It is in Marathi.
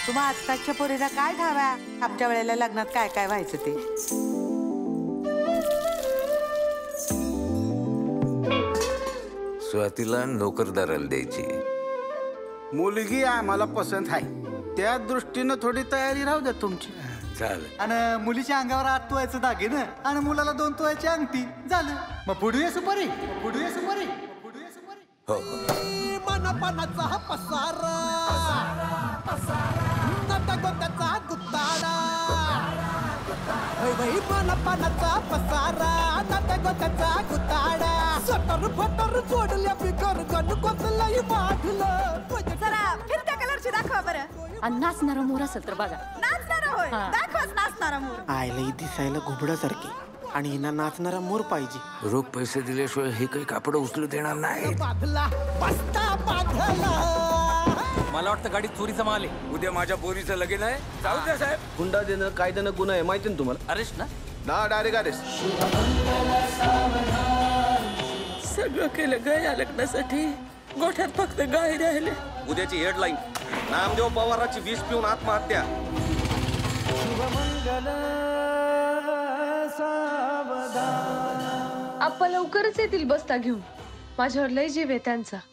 तुम्हा आजकालच्या पोरीला काय ठाव्या आमच्या वेळेला लग्नात काय काय व्हायचं ते. स्वातीला नोकरदाराला द्यायची. मुलगी आम्हाला पसंत आहे, त्या दृष्टीनं थोडी तयारी राहू द्या तुमची. चालेल. आणि मुलीच्या अंगावर 8 तोळ्याचं दागिनं आणि मुलाला 2 तोळ्याची अंगठी झालं. मग पुढे सुपारी, पुढे सुपारी, पुढे सुपारी. हो. मनपानाचा पसारा नटगोत्याचा गुत्ताडा. मनपानाचा पसारा नटगोत्याचा गुत्ताडा. सटर फटर जोडल्या बिगर गण कोतलंही वाढलं. जरा फिरत्या कलरची दाखवा बरं. आणि नाचणारा मोर असेल तर बघा. नाचणारा होय, दाखवाच नाचणारा मोर. आयला दिसायला घुबडासारखी आणि हिना नाचणारा मोर पाहिजे. रोख पैसे दिल्याशिवाय हे काही कापड उचलू देणार नाही. बांधला बस्ता बांधला. मला वाटतं गाडी चोरीचा माल आहे. उद्या माझ्या पोरीचं लगीन आहे. जाऊ द्या साहेब. हुंडा देणं कायद्यानं गुन्हा आहे माहिती ना तुम्हाला. अरेस्ट ना डायरेक्ट अरेस्ट. सगळं केलं गाय लग्नासाठी, गोठ्यात फक्त गाय राहिले. उद्याची हेडलाईन, नामदेव पवाराची 20 पिऊन आत्महत्या. आप्पा लवकरच येतील बस्ता घेऊन. माझ्यावर लय जीव आहे त्यांचा.